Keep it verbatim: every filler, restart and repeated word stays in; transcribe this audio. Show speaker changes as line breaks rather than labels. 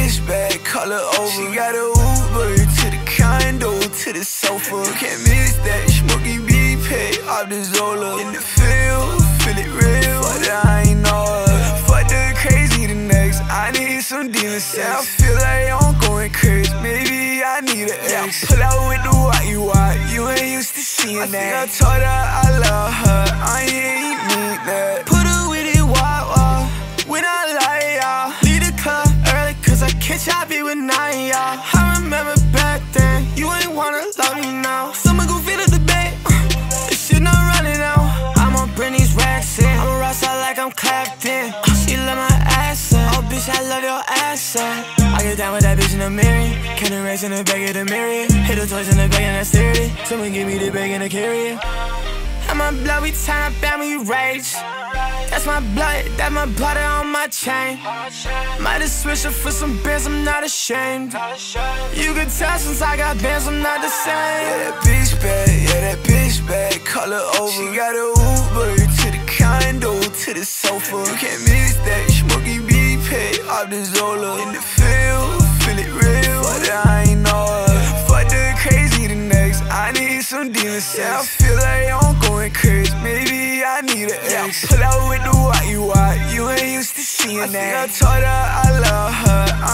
bitch bad, call her over. She got a Uber to the condo, to the sofa. You can't miss that, Smokey B paid off the Zola. In the field, feel it real, but I ain't know her. Fuck the crazy the next, I need some demon sex. Yeah, I feel like I'm going crazy, maybe I need an ex. Pull out with the white you white, you ain't used to seeing I that. I told her I love her, I ain't need that. Put her with it, walk, walk, when I lie, y'all. Leave the club early, cause I catch y'all be with nine, y'all. I remember back then, you ain't wanna love me now. Someone go fit up the bed, uh, this shit not running out. I'm on Britney's racks in, I'm a rockstar like I'm clapped in. She love my ass, oh bitch, I love your ass. I get down with that bitch in the mirror, can erase in the back of the mirror. Hit the toys in the back and that's thirty. Someone give me the bag and the carrier. And my blood, we turn up and we rage. That's my blood, that's my blood on my chain. Might have switched up for some bands, I'm not ashamed. You can tell since I got bands, I'm not the same. Yeah, that bitch bad, yeah, that bitch bad, call her over. She got a Uber to the condo, to the sofa. You can't miss that, Smokey B paid off the Zola. In the field, feel it real, but I ain't know her. Fuck the crazy the next, I need some demon sex. Yeah, I feel like I'm going crazy, maybe I need an ex. Pull out with the white you white, you ain't used to seeing that. I told her I love her,